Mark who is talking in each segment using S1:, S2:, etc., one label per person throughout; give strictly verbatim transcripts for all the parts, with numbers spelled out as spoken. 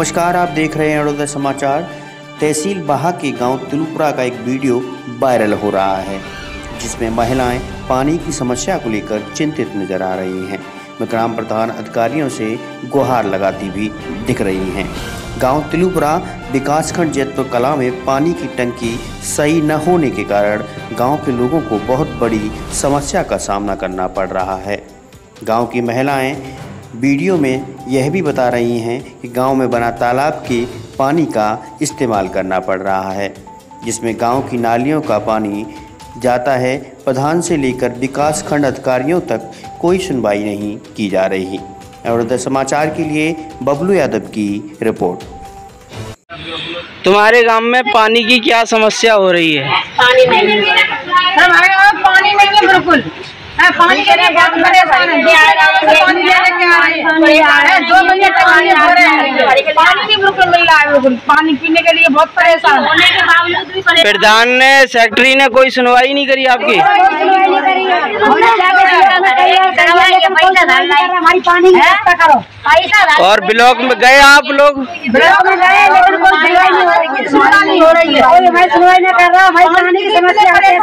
S1: नमस्कार, आप देख रहे हैं अरुणोदय समाचार। तहसील बाहा के गांव तिलुपुरा का एक वीडियो वायरल हो रहा है जिसमें महिलाएं पानी की समस्या को लेकर चिंतित नजर आ रही हैं। वे ग्राम प्रधान अधिकारियों से गुहार लगाती भी दिख रही हैं। गांव तिलुपुरा विकासखंड जैतपुर कला में पानी की टंकी सही न होने के कारण गांव के लोगों को बहुत बड़ी समस्या का सामना करना पड़ रहा है। गांव की महिलाएं वीडियो में यह भी बता रही हैं कि गांव में बना तालाब के पानी का इस्तेमाल करना पड़ रहा है, जिसमें गांव की नालियों का पानी जाता है। प्रधान से लेकर विकास खंड अधिकारियों तक कोई सुनवाई नहीं की जा रही। अरुणोदय समाचार के लिए बबलू यादव की रिपोर्ट।
S2: तुम्हारे गांव में पानी की क्या समस्या हो रही है?
S3: पानी नहीं है, हमारे गांव में पानी नहीं है बिल्कुल। पानी के लिए बहुत परेशान है। पानी लेने के आ रहे हैं, दो महीने तक पानी हो रहे हैं, पानी नहीं बिल्कुल मिल रहा है। बिल्कुल पानी पीने के लिए बहुत परेशान होने के बावजूद भी
S2: प्रधान ने सेक्रेटरी ने कोई सुनवाई नहीं करी आपकी? और ब्लॉक में गए आप लोग?
S3: ब्लॉक में गए लेकिन कोई सुनवाई नहीं हो रही है। कोई भाई सुनवाई नहीं कर रहा। भाई पानी की समस्या है,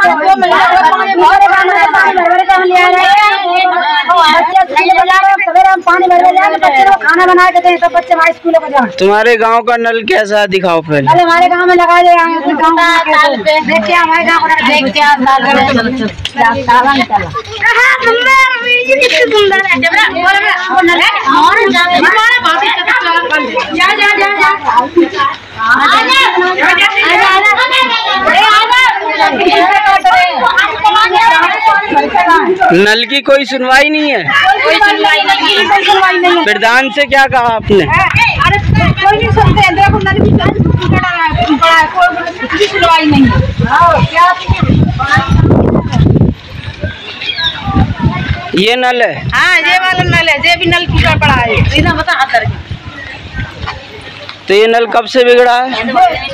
S3: पानी भर जाए, बच्चे लोग खाना बना के दें सब बच्चे हमारे स्कूल को जाएं।
S2: तुम्हारे गांव का नल कैसा दिखाओ पहले?
S3: अरे हमारे गांव में लगा दे, अपने गांव में देख के हमारे गांव में देख के ताला नहीं चला। सुंदर है जबरा वो नल है और हमारा बात जा जा जा जा
S2: नल की कोई सुनवाई नहीं है?
S3: कोई सुनवाई नहीं है, कोई सुनवाई नहीं है।
S2: प्रधान से क्या कहा आपने?
S3: अरे कोई नहीं सुनते हैं, देखो नल की टूटा है, कोई सुनवाई नहीं है।
S2: ये नल है?
S3: हाँ ये वाला नल है, ये भी नल टूटा पड़ा है। इधर बता अंदर
S2: तो ये नल कब से बिगड़ा है?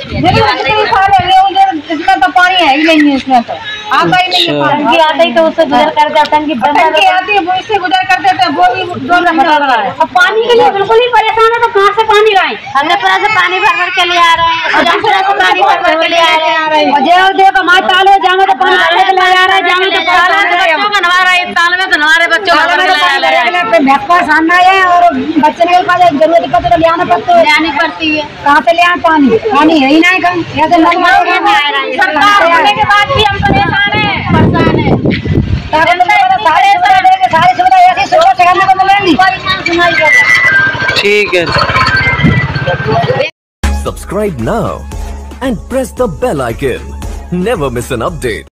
S3: इसमें तो पानी है ही नहीं है, इसमें तो आता ही नहीं है। टंकी आता ही तो उससे गुजर कर जाता है, टंकी आती है वो इससे गुजर कर देता है, वो भी दो लग रहा है। अब पानी के लिए बिल्कुल ही परेशान है, तो कहाँ से पानी लाए? हमने पूरा से पानी भर भर के ले आ रहे हैं, पूरा से पानी भर भर के ले आ रहे हैं। जो देखो हमारे ताल में जामे तो पानी भर के ले आ रहा है, जामे तो ताल में तो नवा रहा है, ताल में तो नवा रहे बच्चों को भैंसवा सामना है और बच्चे निकल पा जाए, जरूरत दिक्कत तो ले आना पड़ता है, ले आनी पड़ती है। कहाँ से ले आए पानी? पानी है ही नहीं कहीं। ऐसे सरकार होने के बाद भी हम परेशान हैं, परेशान हैं। सारी सुविधा ऐसी सुविधा से करने को मिलेंगी।
S2: ठीक है।
S4: Subscribe now and press the bell icon. Never miss an update.